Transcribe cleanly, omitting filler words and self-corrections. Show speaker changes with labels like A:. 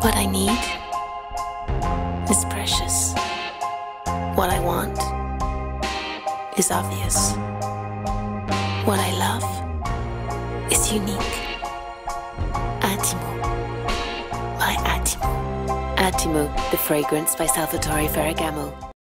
A: What I need is precious. What I want is obvious. What I love is unique. Attimo. My Attimo. Attimo, the fragrance by Salvatore Ferragamo.